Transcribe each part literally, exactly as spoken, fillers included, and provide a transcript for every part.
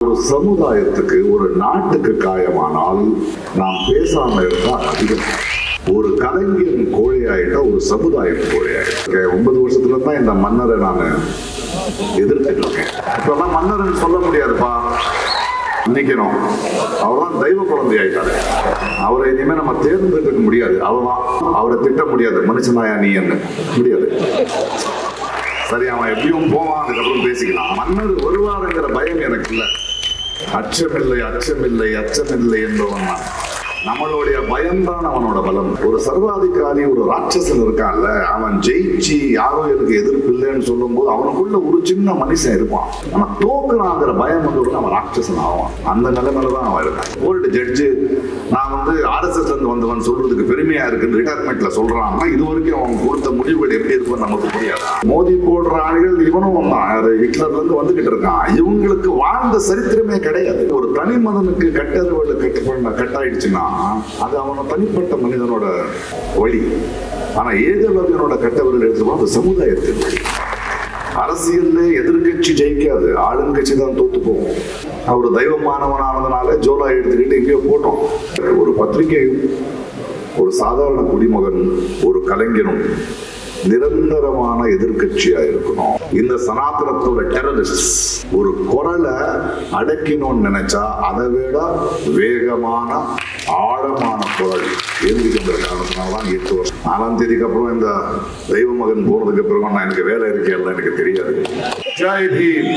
ஒரு சமுதாயத்துக்கு ஒரு நாட்டுக்கு காயமானால் நாம் பேசாம இருந்தா அதிகம். ஒரு கலைஞன் கோழையாயிட்டா ஒரு சமுதாயம் கோழையாயிட்ட. ஒன்பது வருஷத்துல தான் இந்த மன்னரை நான் எதிர்த்துட்டு இருக்கேன். இப்பெல்லாம் மன்னர்ன்னு சொல்ல முடியாதுப்பா, நிக்கணும். அவர்தான் தெய்வ குழந்தை ஆயிட்டாரு. அவரை இனிமே நம்ம தேர்ந்தெடுக்க முடியாது. அவர்தான் அவரை திட்ட முடியாது. மனுஷனாயா நீ என்ன முடியாது. சரி, அவன் எப்படியும் போவான், அதுக்கப்புறம் பேசிக்கலாம். மன்னர் வருவாருங்கிற பயம் எனக்கு இல்லை. அச்சமில்லை அச்சமில்லை அச்சமில்லை என்பவன் தான். நம்மளுடைய பயம்தான் அவனோட பலம். ஒரு சர்வாதிகாரி, ஒரு ராட்சசன் இருக்கான்ல, அவன் ஜெயிச்சு யாரும் எனக்கு எதிர்ப்பு இல்லைன்னு சொல்லும் போது அவனுக்குள்ள ஒரு சின்ன மனுஷன் இருப்பான். அவன் தோக்குறாங்கிற பயம் வந்து அவன் ராட்சசன் ஆவான். அந்த நிலைமையில தான் அவன் இருக்கான். ஒரு ஜட்ஜு நான் வந்து ஆர்எஸ்எஸ்ல இருந்து வந்தவன் சொல்றதுக்கு பெருமையா இருக்குன்னு ரிட்டையர்மெண்ட்ல சொல்றான்னா இது வரைக்கும் அவன் கொடுத்த முடிவுகள் எப்படி இருக்குன்னு நமக்கு புரியாது. மோதி போடுற ஆளுகள் இவனும் வந்தான், ஹிட்லர்ல இருந்து வந்துகிட்டு இருக்கான். இவங்களுக்கு வாழ்ந்த சரித்திரமே கிடையாது. ஒரு தனி மதனுக்கு கட்டறிவுகள் கட்டு கட்டாயிடுச்சுன்னா அது அவனோட தனிப்பட்ட மனிதனோட வழி. ஆனா ஏகலோகனோட கட்டவர்கள் எடுத்துப்போம் அது சமுதாயத்தின் வழி. அரசியல்ல எதிர்கட்சி ஜெயிக்காது, ஆளுங்கட்சி தான் தோத்து போகும். அவர் தெய்வமானவனானதுனால ஜோலா எடுத்துக்கிட்டு எங்கேயோ போட்டோம். ஒரு பத்திரிகையும் ஒரு சாதாரண குடிமகன் ஒரு கலைஞனும் நிரந்தரமான எதிர்கட்சியா இருக்கணும். இந்த சனாதனத்தோட டெரரிஸ்ட் ஒரு குரலை அடக்கணும்னு நினைச்சா அதை விட வேகமான ஆழமான குரல் எழுதிக்கின்ற காரணத்தினால்தான் எட்டு வருஷம் நாலாம் தேதிக்கு அப்புறம் இந்த தெய்வ மகன் போறதுக்கு பிறகு நான் எனக்கு வேலை இருக்கேன் எனக்கு தெரியாது. ஜெய் பீம்.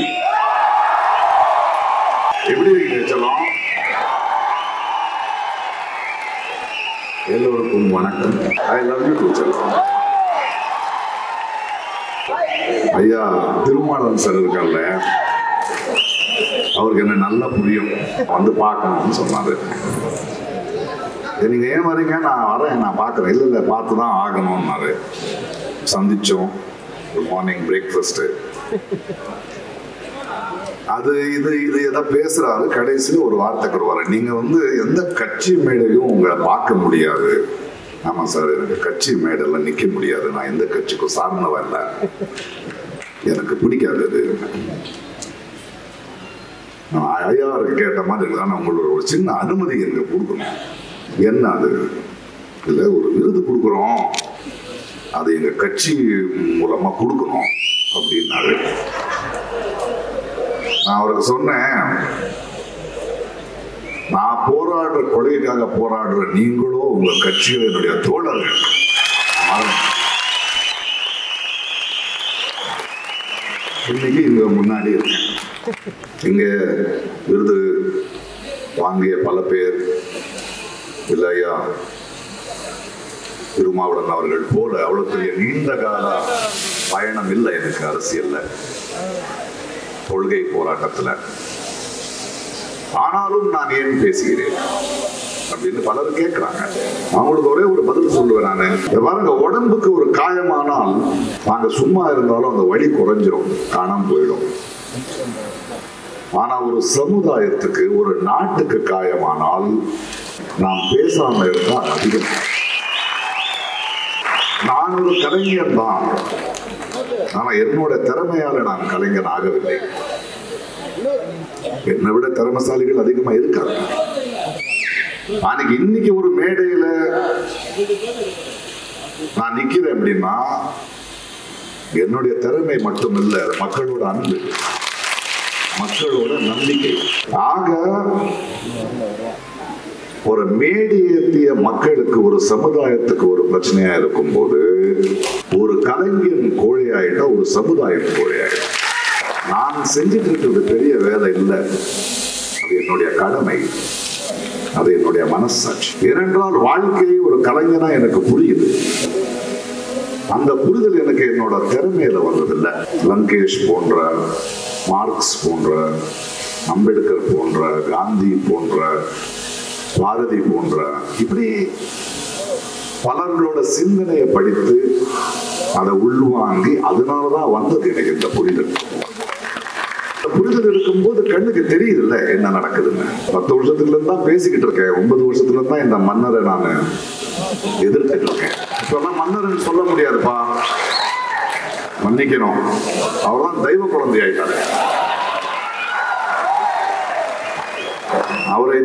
எப்படி இருக்கீங்க செல்லம்? எல்லோருக்கும் வணக்கம். ஐ லவ் யூ டு செல்லம். ஐயா திருமாவளவன் சார் இருக்கார்ல, அவருக்கு என்ன நல்லா புரியும், வந்து பார்க்கணும்னு சொன்னாரு. நீங்க ஏன் வரீங்க? நான் வரேன், நான் பார்க்கறேன். இல்லை இல்லை பார்த்துதான் ஆகணும்னாரு. சந்திச்சோம். குட் மார்னிங் பிரேக்ஃபாஸ்ட் அது இது இது எதை பேசுறாரு. கடைசியில் ஒரு வார்த்தைக்கு வருவாரு, நீங்க வந்து எந்த கட்சி மேடையும் உங்களை பார்க்க முடியாது. ஆமா சார், எனக்கு கட்சி மேடெல்லாம் நிக்க முடியாது, நான் எந்த கட்சிக்கும் சார்ந்தவன் இல்லை, எனக்கு பிடிக்காது அது. ஐயாவுக்கு கேட்ட மாதிரி தான் உங்களோட ஒரு சின்ன அனுமதி எனக்கு கொடுக்கணும். என்ன அது? இல்லை, ஒரு விருது கொடுக்குறோம், அது எங்க கட்சி மூலமா கொடுக்கணும் அப்படின்னாரு. நான் அவருக்கு சொன்னேன், நான் போராடுற கொள்கைக்காக போராடுற நீங்களோ உங்க கட்சியோ என்னுடைய தோழர்கள். இன்னைக்கு இங்க முன்னாடி இருக்கேன். இங்க விருது வாங்கிய பல பேர் இல்லையா, திருமாவளவன் அவர்கள் போல அவ்வளவு பெரிய நீண்ட கால பயணம் இல்லை எனக்கு அரசியல்ல, கொள்கை போராட்டத்துல. ஆனாலும் நான் ஏன் பேசுகிறேன் அப்படின்னு பலரும் கேட்கிறாங்க. அவங்களுக்கு ஒரே ஒரு பதில் சொல்லுவேன் நானு. பாருங்க, உடம்புக்கு ஒரு காயமானால் நாங்க சும்மா இருந்தாலும் அந்த வலி குறைஞ்சிரும், காணாம போயிடும். ஆனா ஒரு சமுதாயத்துக்கு ஒரு நாட்டுக்கு காயமானால் நாம் பேசாம இருந்தா அதிகம். நான் ஒரு கலைஞன் தான், ஆனா என்னோட திறமையால நான் கலைஞன் ஆகவில்லை. என்னை விட திறமைசாலிகள் அதிகமா இருக்காங்க. அன்னைக்கு இன்னைக்கு ஒரு மேடையில நான் நிக்கிறேன் அப்படின்னா என்னுடைய திறமை மட்டும் இல்ல, மக்களோட அன்பு, மக்களோட நம்பிக்கை. ஆக ஒரு மேடையேற்றிய மக்களுக்கு, ஒரு சமுதாயத்துக்கு ஒரு பிரச்சனையா இருக்கும் போது ஒரு கலைஞன் கோழையாயிட்டா ஒரு சமுதாயம் கோழையாயிட்டா. நான் செஞ்சுட்டு இருக்கிறது பெரிய வேலை இல்லை, அது என்னுடைய கடமை, அது என்னுடைய மனசாட்சி. ஏனென்றால் வாழ்க்கையை ஒரு கலைஞனா எனக்கு புரியுது. அந்த புரிதல் எனக்கு என்னோட திறமையில வந்ததில்லை. லங்கேஷ் போன்ற, மார்க்ஸ் போன்ற, அம்பேத்கர் போன்ற, காந்தி போன்ற, பாரதி போன்ற, இப்படி பலர்களோட சிந்தனையை படித்து அதை உள்வாங்கி அதனாலதான் வந்தது எனக்கு இந்த புரிதல். புரிதல் இருக்கும்போது கண்ணுக்கு தெரியுது இல்ல என்ன நடக்குதுன்னு. பத்து வருஷத்துல இருந்து தான் பேசிக்கிட்டு இருக்கேன். ஒன்பது வருஷத்துல இருந்து தான் இந்த மன்னரை நான் எதிர்த்துட்டு இருக்கேன். இப்பெல்லாம் மன்னர்ன்னு சொல்ல முடியாதுப்பா, மன்னிக்கணும். அவர்தான் தெய்வ குழந்தை ஆயிட்டாரு.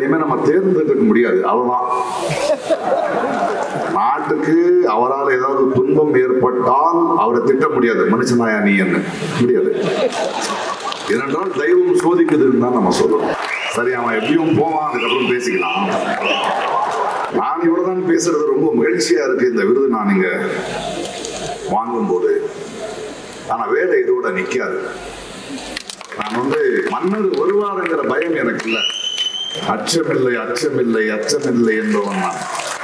இனிமே நம்ம தேர்ந்தெடுக்க முடியாது. அவ்வளவுதான். நாட்டுக்கு அவரால் ஏதாவது துன்பம் ஏற்பட்டால் அவரை திட்ட முடியாது. மனுஷனாயா நீ என்ன முடியாது. ஏனென்றால் தெய்வம் சோதிக்குதுன்னு தான் நம்ம சொல்லணும். சரி, அவன் எப்படியும் போவான், அதுக்கப்புறம் பேசிக்கலாம். நான் இவ்வளவுதான் பேசுறது ரொம்ப மகிழ்ச்சியா இருக்கு இந்த விருது நான் இங்க வாங்கும் போது. ஆனா வேலை இதோட நிக்காது. நான் வந்து மன்னர் வருவாருங்கிற பயம் எனக்கு இல்லை. அச்சமில்லை அச்சமில்லை அச்சமில்லை என்பவன் நான்.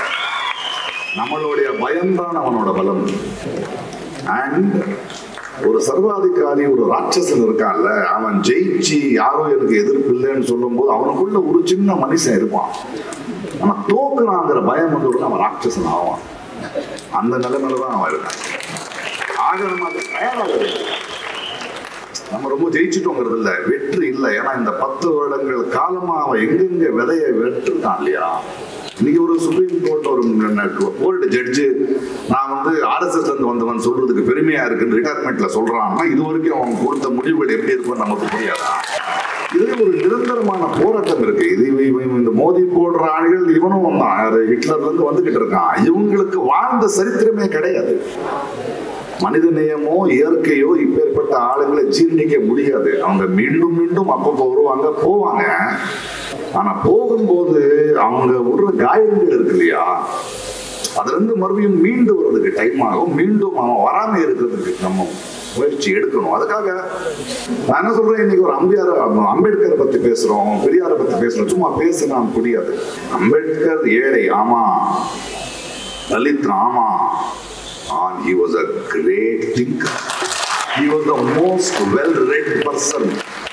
நம்மளுடைய பயம்தான் அவனோட பலம். அண்ட் ஒரு சர்வாதிகாரி, ஒரு ராட்சசன் இருக்கான்ல, அவன் ஜெயிச்சு யாரோ எனக்கு எதிர்ப்பு இல்லைன்னு சொல்லும் போது அவனுக்குள்ள ஒரு சின்ன மனுஷன் இருப்பான். அவன் தோக்குறாங்கிற பயம் வந்து அவன் ராட்சசன் ஆவான். அந்த நிலைமையில தான் அவன் இருக்கான். ஆக நம்ம அது தயாராக நம்ம ரொம்ப ஜெயிச்சுட்டோங்கிறது இல்லை, வெற்றி இல்லை. ஏன்னா இந்த பத்து வருடங்கள் காலமா அவன் எங்கெங்க விதைய வெற்றிருக்கான் இல்லையா. இன்னைக்கு ஒரு சுப்ரீம் கோர்ட் ஒரு கோர்ட் ஜட்ஜு நான் வந்து ஆர்எஸ்எஸ்ல இருந்து வந்தவன் சொல்றதுக்கு பெருமையா இருக்குன்னு ரிட்டையர்மெண்ட்ல சொல்றான்னா இது வரைக்கும் அவன் கொடுத்த முடிவுகள் எப்படி இருக்குன்னு நமக்கு புரியாதா? இது ஒரு நிரந்தரமான போராட்டம் இருக்கு. இது இந்த மோதி போடுற ஆளுகள் இவனும் ஹிட்லர்ல இருந்து வந்துகிட்டு இருக்கான். இவங்களுக்கு வாழ்ந்த சரித்திரமே கிடையாது. மனித நேயமோ இயற்கையோ இப்பேற்பட்ட ஆளுங்களை ஜீர்ணிக்க முடியாது. அவங்க மீண்டும் மீண்டும் அப்பப்போ வருவாங்க போவாங்க. ஆனா போகும்போது அவங்க விடுற காயங்கள் இருக்கு இல்லையா, அதுல இருந்து மறுபடியும் மீண்டு வர்றதுக்கு டைம் ஆகும். மீண்டும் அவன் வராம இருக்கிறதுக்கு நம்ம முயற்சி எடுக்கணும். அதுக்காக நான் என்ன சொல்றேன், இன்னைக்கு ஒரு அம்பியார் அம்பேத்கரை பத்தி பேசுறோம், பெரியாரை பத்தி பேசுறோம். சும்மா பேசுனா புரியாது. அம்பேத்கர் ஏழை ஆமா, தலித் ஆமா, and he was a great thinker. He was the most well-read person.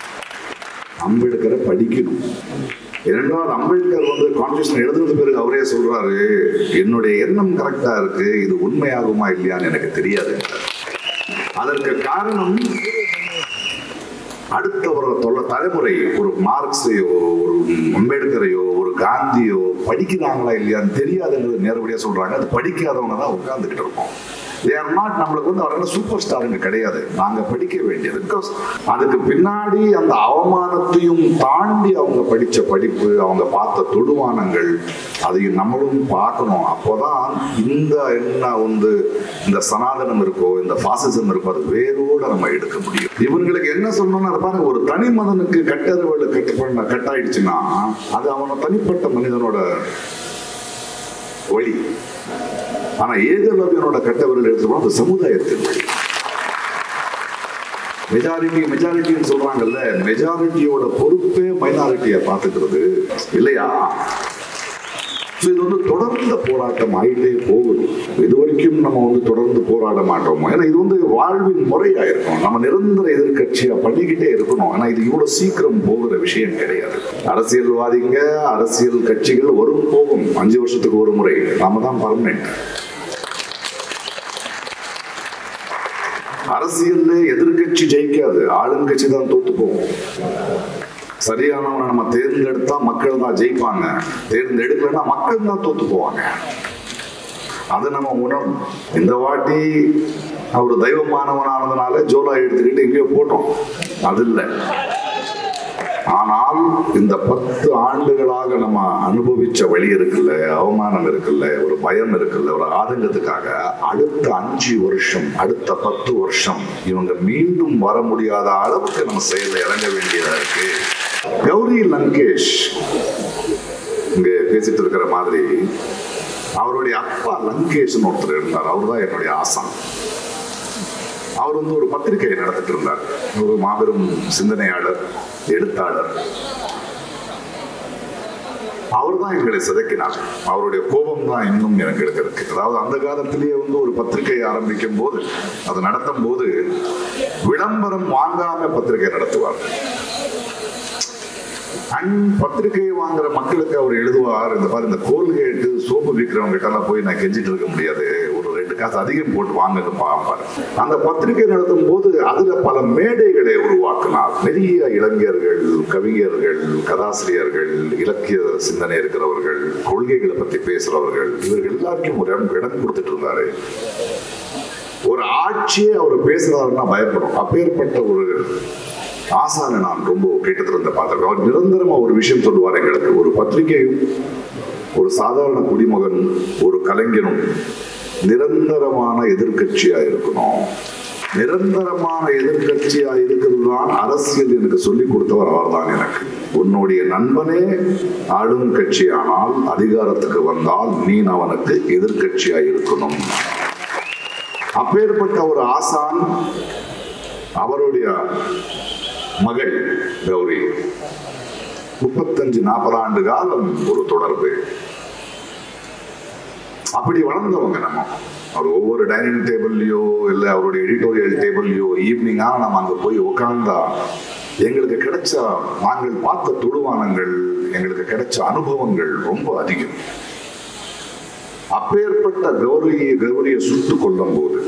அம்பேத்கரை படிக்கணும். ஏனென்றால் அம்பேத்கர் வந்து கான்ஸ்டிடியூஷன் எழுதுறது பிறகு அவரே சொல்றாரு, என்னுடைய எண்ணம் கரெக்டா இருக்கு, இது உண்மையாகுமா இல்லையான்னு எனக்கு தெரியாது. அதற்கு காரணம் அடுத்த ஒரு தொல்ல தலைமுறை ஒரு மார்க்ஸையோ ஒரு அம்பேத்கரையோ ஒரு காந்தியோ படிக்கிறாங்களா இல்லையான்னு தெரியாதுங்கிறது நேரடியாக சொல்றாங்க. அது படிக்காதவங்க தான் உட்கார்ந்துகிட்டு இருக்கோம். நம்மளுக்கு வந்து அவர்கள் சூப்பர் ஸ்டாருங்க கிடையாது. நாங்க படிக்க வேண்டியது. பிகாஸ் அதுக்கு பின்னாடி அந்த அவமானத்தையும் தாண்டி அவங்க படிச்ச படிப்பு, அவங்க பார்த்த தொடுவானங்கள், அதையும் நம்மளும் பார்க்கணும். அப்போதான் இந்த என்ன வந்து இந்த சனாதனம் இருக்கோ, இந்த பாசிசம் இருக்கோ, அது வேரோட நம்ம எடுக்க முடியும். இவங்களுக்கு என்ன சொல்லணும்னா பாருங்க, ஒரு தனி மனிதனுக்கு கட்டறிவுகள் கட்டு பண்ண கட்டாயிடுச்சுன்னா அது அவனோட தனிப்பட்ட மனிதனோட வழி. ஆனா ஏகலவியனோட கட்டவர்கள் எடுத்துக்கணும், அது சமுதாயத்தின் வழி. மெஜாரிட்டி மெஜாரிட்டின்னு சொல்றாங்கல்ல, மெஜாரிட்டியோட பொறுப்பே மைனாரிட்டியை பார்த்துக்கிறது இல்லையா? இது வந்து தொடர்ந்த போராட்டம் ஆயிட்டே போகுது. இது வரைக்கும் நம்ம வந்து தொடர்ந்து போராட மாட்டோம். ஏன்னா இது வந்து வாழ்வின் முறையா இருக்கும். நம்ம நிரந்தர எதிர்கட்சியா பண்ணிக்கிட்டே இருக்கணும். ஆனா இது இவ்வளவு சீக்கிரம் போகிற விஷயம் கிடையாது. அரசியல்வாதிங்க, அரசியல் கட்சிகள் வரும் போகும். அஞ்சு வருஷத்துக்கு ஒரு முறை. நாம தான் பர்மனெண்ட். அரசியல்ல எதிர்கட்சி ஜெயிக்காது, ஆளுங்கட்சி தான் தோத்து போகும். சரியானவனை நம்ம தேர்ந்தெடுத்தா மக்கள் தான் ஜெயிப்பாங்க, தேர்ந்தெடுக்கலன்னா மக்கள் தான் தோத்து போவாங்க. அதை நம்ம உணரும். இந்த வாட்டி அவர் தெய்வமானவனானதுனால ஜோலா எடுத்துக்கிட்டு எங்கேயோ போட்டோம், அது இல்லை. ஆனால் இந்த பத்து ஆண்டுகளாக நம்ம அனுபவிச்ச வழி இருக்குல்ல, அவமானம் இருக்குல்ல, ஒரு பயம் இருக்குல்ல, ஒரு ஆதங்கத்துக்காக அடுத்த அஞ்சு வருஷம் அடுத்த பத்து வருஷம் இவங்க மீண்டும் வர முடியாத அளவுக்கு நம்ம செயல இறங்க வேண்டியதா இருக்கு. கௌரி லங்கேஷ் இங்க பேசிட்டு இருக்கிற மாதிரி அவருடைய அப்பா லங்கேஷ் ஒருத்தர் இருந்தார். அவர் தான் என்னுடைய ஆசான். அவர் வந்து ஒரு பத்திரிகை நடத்திட்டு இருந்தார். ஒரு மாபெரும் சிந்தனையாளர், எழுத்தாளர். அவர் தான் எங்களை சிதைக்கினார். அவருடைய கோபம் தான் இன்னும் எனக்கு இருக்கு. அதாவது அந்த காலத்திலேயே வந்து ஒரு பத்திரிகை ஆரம்பிக்கும் போது, அதை நடத்தும் போது விளம்பரம் வாங்காம பத்திரிகை நடத்துவார். பத்திரிகையை வாங்குற மக்களுக்கு அவர் எழுதுவார், இந்த மாதிரி இந்த கோல்கேட்டு சோப்பு விற்கிறவங்க கிட்ட எல்லாம் போய் நான் கெஞ்சிட்டு இருக்க முடியாது, ஒரு ரெண்டு காசு அதிகம் போட்டு வாங்கன்னு பார்ப்பார். அந்த பத்திரிகை நடத்தும் போது அதுல பல மேடைகளை உருவாக்கினார். நிறைய இளைஞர்கள், கவிஞர்கள், கதாசிரியர்கள், இலக்கிய சிந்தனை இருக்கிறவர்கள், கொள்கைகளை பத்தி பேசுறவர்கள், இவர்கள் எல்லாருக்கும் ஒரு இடம் கொடுத்துட்டு இருந்தாரு. ஒரு ஆட்சியே அவர் பேசுறாருன்னா பயப்படும். அப்பேற்பட்ட ஒரு ஆசானை நான் ரொம்ப கேட்டதிருந்த பார்த்திருக்கேன். அவர் நிரந்தரமா ஒரு விஷயம் சொல்லுவார் எங்களுக்கு. ஒரு பத்திரிகையும் ஒரு சாதாரண குடிமகன் ஒரு கலைஞனும் நிரந்தரமான எதிர்கட்சியா இருக்கணும். நிரந்தரமான எதிர்கட்சியா இருக்கிறது தான் அரசியல் எனக்கு சொல்லிக் கொடுத்தவர் அவர் தான் எனக்கு. உன்னுடைய நண்பனே ஆளும் கட்சியானால் அதிகாரத்துக்கு வந்தால் நீ அவனுக்கு எதிர்கட்சியா இருக்கணும். அப்பேற்பட்ட ஒரு ஆசான், அவருடைய மகள் கௌரி, முப்பத்தஞ்சு நாற்பது ஆண்டு காலம் ஒரு தொடர்பு. அப்படி வளர்ந்தவங்க நம்ம. அவர் ஒவ்வொரு டைனிங் டேபிள்லயோ இல்ல அவருடைய எடிட்டோரியல் டேபிள்லயோ ஈவினிங்கா நம்ம அங்க போய் உட்கார்ந்தா எங்களுக்கு கிடைச்ச, நாங்கள் பார்த்த தொடுவானங்கள், எங்களுக்கு கிடைச்ச அனுபவங்கள் ரொம்ப அதிகம். அப்பேற்பட்ட கௌரியை கௌரியை சுட்டுக் கொள்ளும் போது,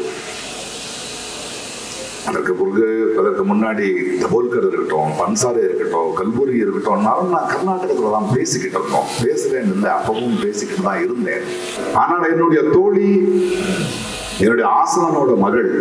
அதற்கு பிறகு அதற்கு முன்னாடி தபோல்கர் இருக்கட்டும், பன்சாரே இருக்கட்டும், கல்புரி இருக்கட்டும், நான் கர்நாடகத்துல தான் பேசிக்கிட்டு இருந்தோம். பேசுறேன் இல்லை, அப்பவும் பேசிக்கிட்டு தான் இருந்தேன். ஆனால் என்னுடைய தோழி, என்னுடைய ஆசானோட மகள்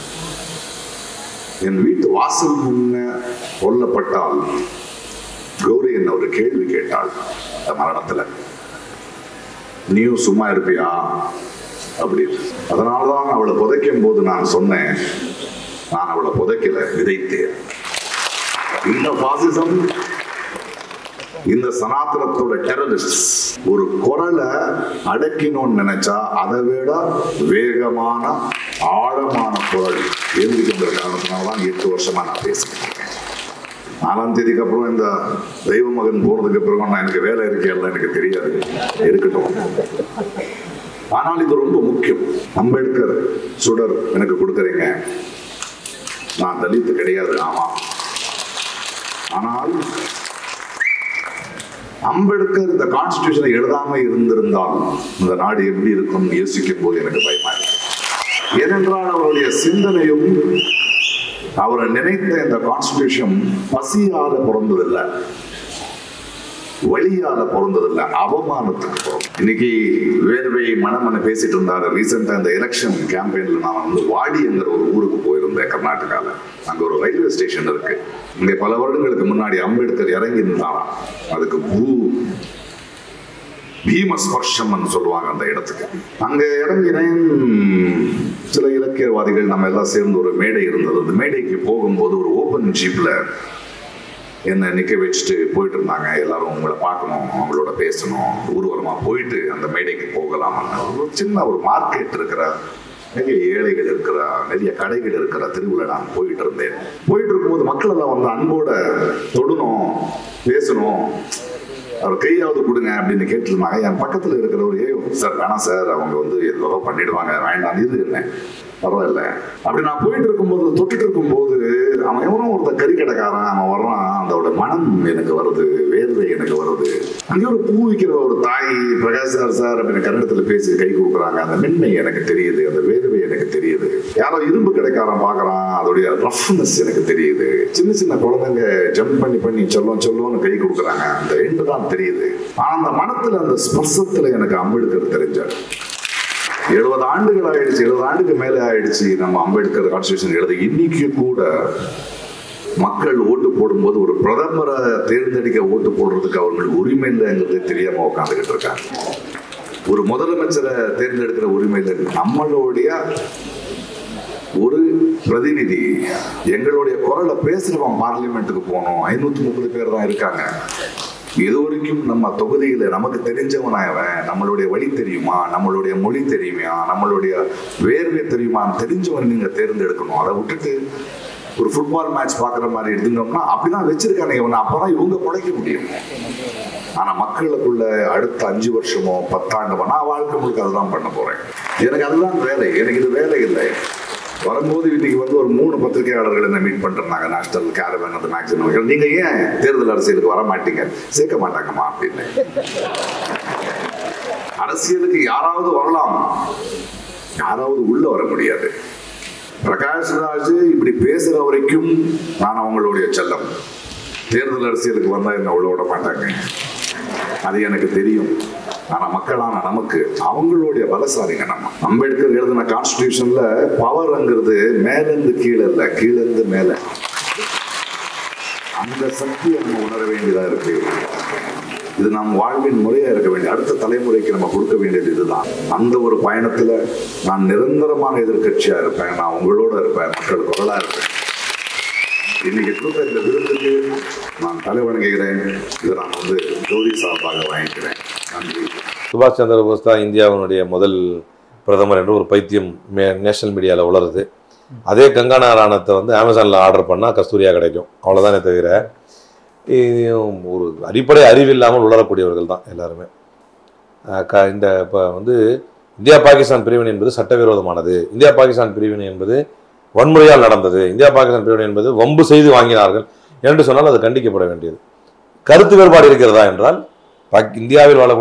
என் வீட்டு வாசல் முன்ன கொல்லப்பட்டால் கௌரி என்ன ஒரு கேள்வி கேட்டாள். இந்த மரணத்துல நீயும் சும்மா இருப்பியா அப்படின்னு. அதனால்தான் அவளை புதைக்கும் போது நான் சொன்னேன், நான் அவளை புதைக்கல, விதைத்தேன். இந்த பாசிசம், இந்த சனாதனத்தோட டெரரிஸ்ட் ஒரு குரலை அடக்கினோன்னு நினைச்சா அதை விட வேகமான ஆழமான குரல் எழுதிக்கின்ற காரணத்தினால்தான் எட்டு வருஷமா நான் பேசிக்கிட்டு இருக்கேன். நாலாம் தேதிக்கு அப்புறம் இந்த தெய்வ மகன் போறதுக்கு அப்புறம் நான் எனக்கு வேலை இருக்கேன் எனக்கு தெரியாது, இருக்கட்டும். ஆனால் இது ரொம்ப முக்கியம். அம்பேத்கர் சுடர் எனக்கு கொடுக்குறீங்க, நான் தலித்து கிடையாது, ஆமா. ஆனால் அம்பேத்கர் இந்த கான்ஸ்டிடியூஷனை எழுதாம இருந்திருந்தால் இந்த நாடு எப்படி இருக்கும் யோசிக்கும் போது எனக்கு பயமா இருக்கு. ஏனென்றால் அவருடைய சிந்தனையும் அவரை நினைத்த இந்த கான்ஸ்டிடியூஷன் பசியால பிறந்ததில்லை, வழியால பிறந்ததில்லை, அவமானத்துக்கு பிறந்தது. இன்னைக்கு வேர்வை மனமன பேசிட்டு இருந்தாரு. ரீசெண்டா இந்த எலெக்ஷன் கேம்பெயின்ல நான் வந்து வாடிங்கிற ஒரு ஊருக்கு போயிருந்தேன் கர்நாடகால. அங்க ஒரு ரயில்வே ஸ்டேஷன் இருக்கு. இங்க பல வருடங்களுக்கு முன்னாடி அம்பேத்கர் இறங்கி இருந்தாராம். அதுக்கு பூ பீமஸ்பர்ஷம் சொல்லுவாங்க அந்த இடத்துக்கு. அங்க இறங்கினேன். சில இலக்கியவாதிகள் நம்ம எல்லாம் சேர்ந்து ஒரு மேடை இருந்தது. அந்த மேடைக்கு போகும்போது ஒரு ஓபன் ஜீப்ல என்ன நிக்க வச்சுட்டு போயிட்டு இருந்தாங்க. எல்லாரும் உங்களை பார்க்கணும், அவங்களோட பேசணும், ஊர்வலமா போயிட்டு அந்த மேடைக்கு போகலாம். ஒரு சின்ன ஒரு மார்க்கெட் இருக்கிற, நிறைய ஏழைகள் இருக்கிற, நிறைய கடைகள் இருக்கிற தெருவில் நான் போயிட்டு இருந்தேன். போயிட்டு இருக்கும்போது மக்கள் எல்லாம் வந்து அன்போட தொடணும், பேசணும், அவர் கையாவது கொடுங்க அப்படின்னு கேட்டுருந்தாங்க. என் பக்கத்துல இருக்கிறவர், ஏ சார் வேணாம் சார், அவங்க வந்து ஏதோ பண்ணிடுவாங்க, வேண்டாம் இருந்தேன், பரவாயில்ல அப்படி. நான் போயிட்டு இருக்கும்போது, தொட்டுட்டு இருக்கும்போது அவன் எவனும் ஒருத்த கறி கடைக்காரன் அவன் வர்றான். அதோட மனம் எனக்கு வருது, வேர்வை எனக்கு வருது. அங்கே ஒரு பூ விற்கிற ஒரு தாய், பிரகாஷ் சார் சார் அப்படின்னு கன்னடத்துல பேசி கை கொடுக்குறாங்க. அந்த மென்மை எனக்கு தெரியுது, அந்த வேர்வை எனக்கு தெரியுது. யாரோ இரும்பு கடைக்காரன் பாக்குறான், அதோடைய ரஃப்னஸ் எனக்கு தெரியுது. சின்ன சின்ன குழந்தைங்க ஜம்ப் பண்ணி பண்ணி சொல்லும் சொல்லுவோம்னு கை கொடுக்குறாங்க, அந்த ரெண்டு தான் தெரியுது. ஆனா அந்த மனத்துல, அந்த ஸ்பர்சத்துல எனக்கு அம்பேத்கர் தெரிஞ்சார். எழுபது ஆண்டுகள் ஆயிடுச்சு, எழுபது ஆண்டுக்கு மேலே ஆயிடுச்சு நம்ம அம்பேத்கர் கான்ஸ்டிடியூஷன் எழுத. இன்னைக்கு கூட மக்கள் ஓட்டு போடும்போது ஒரு பிரதமரை தேர்ந்தெடுக்க ஓட்டு போடுறதுக்கு அவங்களுக்கு உரிமை இல்லைங்கிறது தெரியாம உட்காந்துக்கிட்டு இருக்காங்க. ஒரு முதலமைச்சரை தேர்ந்தெடுக்கிற உரிமை இல்லை. நம்மளுடைய ஒரு பிரதிநிதி, எங்களுடைய குரலை பேசுறவன் பார்லிமெண்ட்டுக்கு போனோம். ஐநூத்தி முப்பது பேர் தான் இருக்காங்க. இது வரைக்கும் நம்ம தொகுதியில நமக்கு தெரிஞ்சவனாயவன், நம்மளுடைய வழி தெரியுமா, நம்மளுடைய மொழி தெரியுமா, நம்மளுடைய வேர்வை தெரியுமா, தெரிஞ்சவன் நீங்க தேர்ந்தெடுக்கணும். அதை விட்டுட்டு ஒரு ஃபுட்பால் மேட்ச் பாக்குற மாதிரி எடுத்துட்டோம்னா அப்படிதான் வச்சிருக்காங்க இவனை. அப்பதான் இவங்க பிழைக்க முடியும். ஆனா மக்களுக்குள்ள அடுத்த அஞ்சு வருஷமோ பத்தாண்டுமோ நான் வாழ்க்கை முழுக்க அதுதான் பண்ண போறேன். எனக்கு அதுதான் வேலை. எனக்கு இது வேலை இல்லை. வரும்போது இன்னைக்கு வந்து ஒரு மூணு பத்திரிகையாளர்கள் என்ன மீட் பண்றாங்க. நேஷனல் கேரவன் அந்த மேக்சிமம், நீங்க ஏன் தேர்தல் அரசியலுக்கு வர மாட்டீங்க? சேர்க்க மாட்டாங்கம்மா அப்படின்னு. அரசியலுக்கு யாராவது வரலாம், யாராவது உள்ள வர முடியாது. பிரகாஷ் ராஜ் இப்படி பேசுற வரைக்கும் நான் அவங்களுடைய செல்லம். தேர்தல் அரசியலுக்கு வந்தா என்ன உள்ள விட மாட்டாங்க, அது எனக்கு தெரியும். ஆனா மக்களான நமக்கு அவங்களுடைய பலசாலிங்க நம்ம. அம்பேத்கர் எழுதின கான்ஸ்டிடியூஷன்ல பவர்ங்கிறது மேல இருந்து கீழே இல்ல, கீழே இருந்து மேல. அந்த சக்தியை நம்ம உணர வேண்டியதா இருக்கு. இது நம் வாழ்வின் முறையா இருக்க வேண்டிய அடுத்த தலைமுறைக்கு நம்ம கொடுக்க வேண்டியது இதுதான். அந்த ஒரு பயணத்துல நான் நிரந்தரமான எதிர்கட்சியா இருப்பேன். நான் உங்களோட இருப்பேன், மக்கள் குரலா இருப்பேன். இன்னைக்கு கொடுத்த இந்த விருதுக்கு நான் தலை வணங்குகிறேன். இதை நான் வந்து ஜோதி சார்பாக வாங்கிக்கிறேன். நன்றி. சுபாஷ் சந்திர போஸ் தான் இந்தியாவினுடைய முதல் பிரதமர் என்று ஒரு பைத்தியம் நேஷனல் மீடியாவில் உளருது. அதே கங்கானா ராணத்தை வந்து அமேசானில் ஆர்டர் பண்ணால் கஸ்தூரியா கிடைக்கும், அவ்வளோதானே தவிர ஒரு அடிப்படை அறிவில்லாமல் உளரக்கூடியவர்கள் தான் எல்லாருமே. க இந்த இப்போ வந்து இந்தியா பாகிஸ்தான் பிரிவினை என்பது சட்டவிரோதமானது, இந்தியா பாகிஸ்தான் பிரிவினை என்பது வன்முறையால் நடந்தது, இந்தியா பாகிஸ்தான் பிரிவினை என்பது வம்பு செய்து வாங்கினார்கள் என்று சொன்னால் அது கண்டிக்கப்பட வேண்டியது. கருத்து வேறுபாடு இருக்கிறதா என்றால் இந்தியாவில் வாழ